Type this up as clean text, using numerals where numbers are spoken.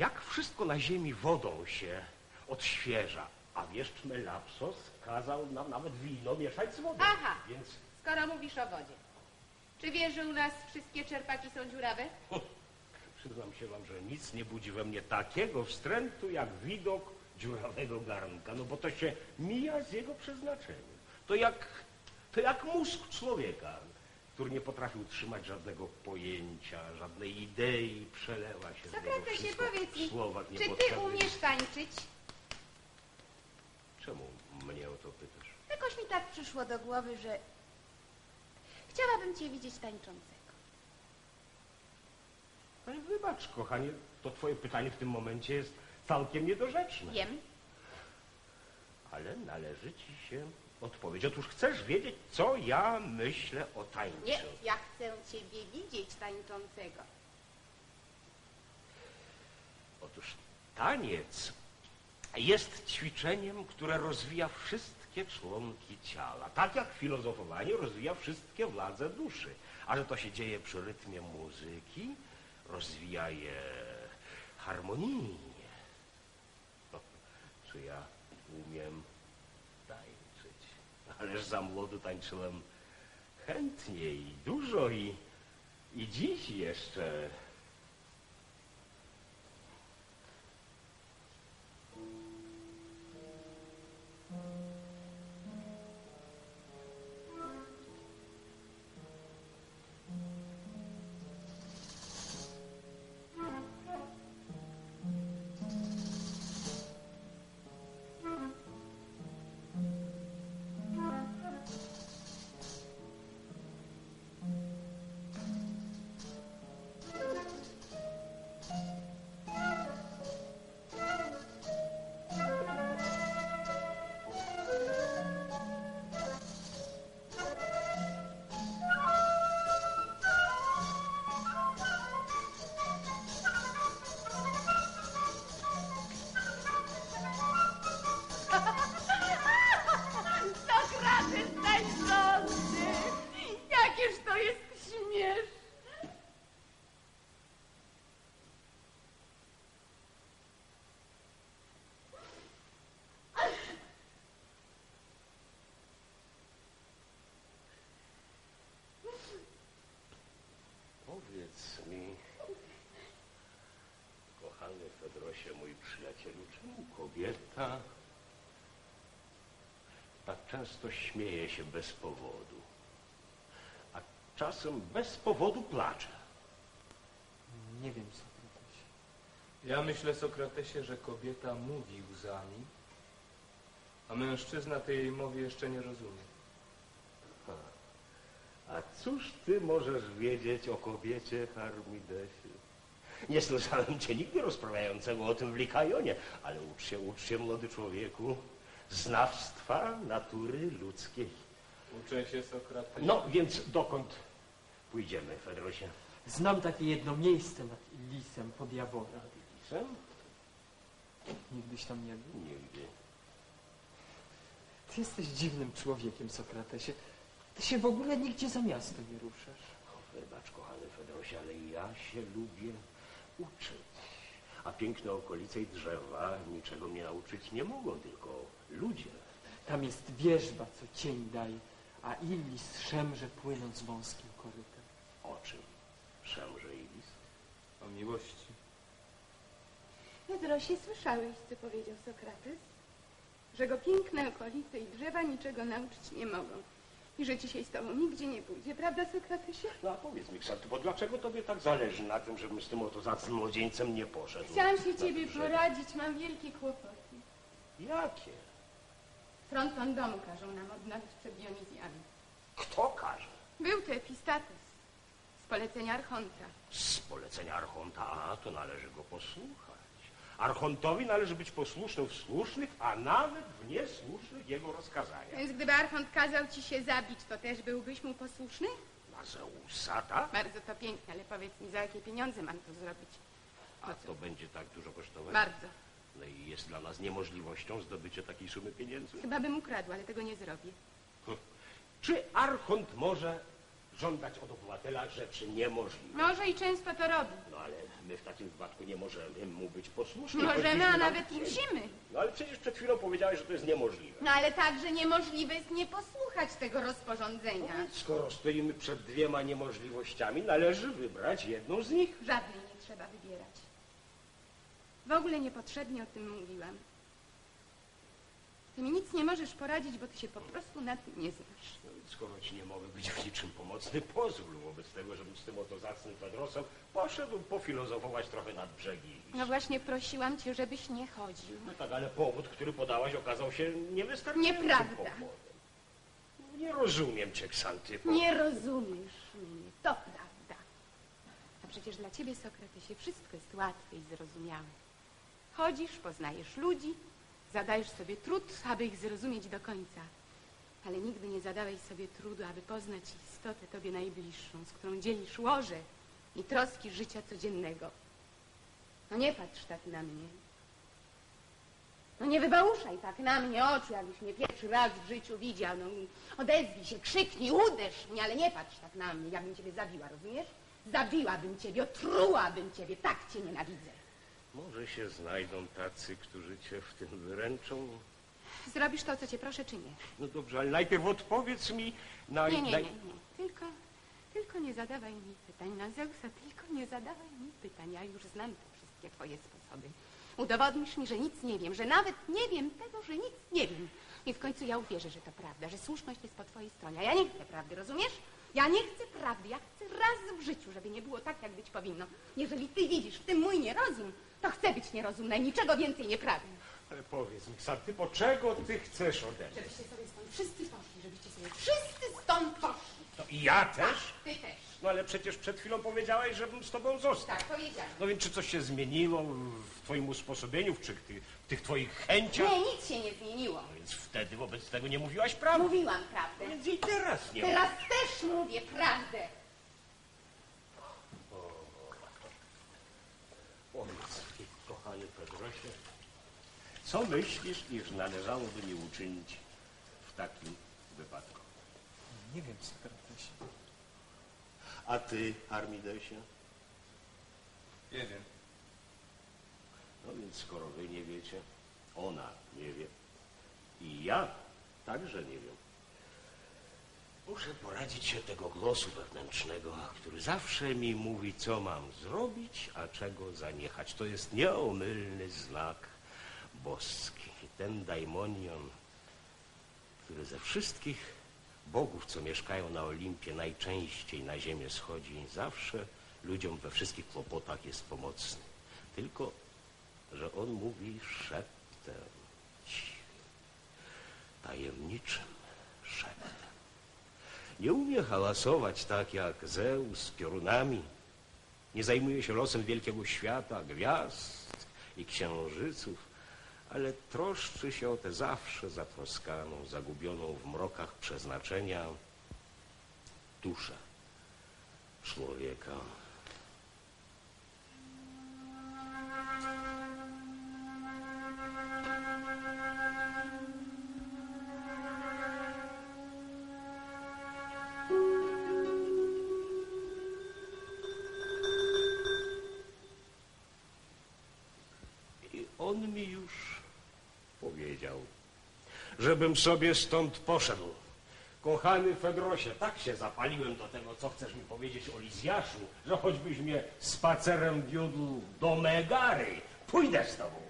jak wszystko na ziemi wodą się odświeża, a wieszcz Melapsos kazał nam nawet wino mieszać z wodą. Aha, więc... skoro mówisz o wodzie. Czy wiesz, że u nas wszystkie czerpaki są dziurawe? Przyznam się wam, że nic nie budzi we mnie takiego wstrętu, jak widok dziurawego garnka, no bo to się mija z jego przeznaczeniem. To jak mózg człowieka, który nie potrafi utrzymać żadnego pojęcia, żadnej idei, przelewa się z niego Sokratesie, wszystko powiedz mi, w słowach czy ty niepotrzebnych. umiesz tańczyć? Czemu mnie o to pytasz? Jakoś mi tak przyszło do głowy, że chciałabym cię widzieć tańczącego. Ale wybacz, kochanie, to twoje pytanie w tym momencie jest całkiem niedorzeczne. Wiem. Ale należy ci się odpowiedź. Otóż chcesz wiedzieć, co ja myślę o tańcu. Nie, ja chcę ciebie widzieć tańczącego. Otóż taniec jest ćwiczeniem, które rozwija wszystkie członki ciała. Tak jak filozofowanie rozwija wszystkie władze duszy. A że to się dzieje przy rytmie muzyki, rozwija je harmonijnie. No, czy ja umiem tańczyć? Ależ za młodu tańczyłem chętnie i dużo i dziś jeszcze. Sokrates tańczący! Jakież to jest śmieszne! Powiedz mi, kochany Fedrosie, mój przyjacielu, czemu kobieta tak często śmieje się bez powodu, a czasem bez powodu placze? Nie wiem, Sokratesie. Ja myślę, Sokratesie, że kobieta mówi łzami, a mężczyzna tej jej mowy jeszcze nie rozumie. A cóż ty możesz wiedzieć o kobiecie, Charmidesie? Nie słyszałem cię nigdy rozprawiającego o tym w Likajonie, ale ucz się, młody człowieku, znawstwa natury ludzkiej. Uczę się, Sokratesie. No, więc dokąd pójdziemy, Fedrosie? Znam takie jedno miejsce nad Ilisem pod Jaworem. Lisem? Nigdyś tam nie był? Nigdy. Ty jesteś dziwnym człowiekiem, Sokratesie. Ty się w ogóle nigdzie za miasto nie ruszasz. Wybacz, kochany Fedrosie, ale ja się lubię uczyć. A piękne okolice i drzewa niczego mnie nauczyć nie mogą, tylko ludzie. Tam jest wierzba, co cień daje, a Ilis szemrze płynąc wąskim korytem. O czym szemrze Ilis? O miłości. Fedrosie, słyszałeś, co powiedział Sokrates? Że go piękne okolice i drzewa niczego nauczyć nie mogą. I że dzisiaj z tobą nigdzie nie pójdzie, prawda, Sokratesie? No a powiedz mi, Ksaty, dlaczego tobie tak zależy na tym, żebym z tym oto zacnym młodzieńcem nie poszedł? Chciałam się Na ciebie drzewo? poradzić, mam wielkie kłopoty. Jakie? Fronton domu każą nam odnowić przed Dionizjami. Kto każe? Był to Epistates z polecenia Archonta. Z polecenia Archonta, a to należy go posłuchać. Archontowi należy być posłusznym w słusznych, a nawet w niesłusznych jego rozkazaniach. Więc gdyby Archont kazał ci się zabić, to też byłbyś mu posłuszny? Na Zeusa, tak? Bardzo to piękne, ale powiedz mi, za jakie pieniądze mam to zrobić? A to będzie tak dużo kosztować? Bardzo. No i jest dla nas niemożliwością zdobycie takiej sumy pieniędzy. Chyba bym ukradł, ale tego nie zrobię. Czy Archont może żądać od obywatela rzeczy niemożliwych. Może i często to robi. No ale my w takim wypadku nie możemy mu być posłuszni. Możemy, choćbyśmy a nam nawet chcieli. musimy. No ale przecież przed chwilą powiedziałeś, że to jest niemożliwe. No ale także niemożliwe jest nie posłuchać tego rozporządzenia. Skoro stoimy przed dwiema niemożliwościami, należy wybrać jedną z nich. Żadnej nie trzeba wybierać. W ogóle niepotrzebnie o tym mówiłam. Ty mi nic nie możesz poradzić, bo ty się po prostu na tym nie znasz. No więc skoro ci nie mogę być w niczym pomocny, pozwól wobec tego, żebym z tym oto zacnym Fedrosem poszedł pofilozofować trochę nad brzegi. No właśnie prosiłam cię, żebyś nie chodził. No tak, ale powód, który podałaś, okazał się niewystarczającym Nieprawda. powodem. Nie rozumiem cię, Ksantypo. Nie rozumiesz mnie, to prawda. A przecież dla ciebie, Sokratesie, wszystko jest łatwe i zrozumiałe. Chodzisz, poznajesz ludzi, zadajesz sobie trud, aby ich zrozumieć do końca. Ale nigdy nie zadałeś sobie trudu, aby poznać istotę tobie najbliższą, z którą dzielisz łoże i troski życia codziennego. No nie patrz tak na mnie. No nie wybałuszaj tak na mnie oczu, jakbyś mnie pierwszy raz w życiu widział. No odezwij się, krzyknij, uderz mnie, ale nie patrz tak na mnie. Ja bym ciebie zabiła, rozumiesz? Zabiłabym ciebie, otrułabym ciebie, tak cię nienawidzę. Może się znajdą tacy, którzy cię w tym wyręczą. Zrobisz to, co cię proszę, czy nie? No dobrze, ale najpierw odpowiedz mi na... Nie. Tylko nie zadawaj mi pytań na Zeusa, tylko nie zadawaj mi pytań. Ja już znam te wszystkie twoje sposoby. Udowodnisz mi, że nic nie wiem, że nawet nie wiem tego, że nic nie wiem. I w końcu ja uwierzę, że to prawda, że słuszność jest po twojej stronie. A ja nie chcę prawdy, rozumiesz? Ja nie chcę prawdy, ja chcę raz w życiu, żeby nie było tak, jak być powinno. Jeżeli ty widzisz w tym mój nierozum, to chcę być nierozumna i niczego więcej nie pragnę. Ale powiedz mi, Ksantypo, czego ty chcesz ode mnie? Żebyście sobie stąd wszyscy poszli, żebyście sobie wszyscy stąd poszli. To i ja też? Ty też. No ale przecież przed chwilą powiedziałeś, żebym z tobą został. Tak, powiedziałam. No więc czy coś się zmieniło w twoim usposobieniu, czy w tych twoich chęciach? Nie, nic się nie zmieniło. No więc wtedy wobec tego nie mówiłaś prawdy. Mówiłam prawdę. Więc i teraz nie Teraz też mówię prawdę. Powiedz, kochany Pedrosie, co myślisz, iż należałoby mi uczynić w takim wypadku? Nie wiem, Sokratesie. A ty, Armidesie? Nie wiem. No więc skoro wy nie wiecie, ona nie wie i ja także nie wiem. Muszę poradzić się tego głosu wewnętrznego, który zawsze mi mówi, co mam zrobić, a czego zaniechać. To jest nieomylny znak boski. I ten daimonion, który ze wszystkich bogów, co mieszkają na Olimpie, najczęściej na ziemię schodzi, zawsze ludziom we wszystkich kłopotach jest pomocny. Tylko że on mówi szeptem, cichym, tajemniczym szeptem. Nie umie hałasować tak jak Zeus piorunami. Nie zajmuje się losem wielkiego świata, gwiazd i księżyców, ale troszczy się o tę zawsze zatroskaną, zagubioną w mrokach przeznaczenia duszę człowieka. On mi już powiedział, żebym sobie stąd poszedł. Kochany Fedrosie, tak się zapaliłem do tego, co chcesz mi powiedzieć o Lizjaszu, że choćbyś mnie spacerem wiódł do Megary, pójdę z tobą.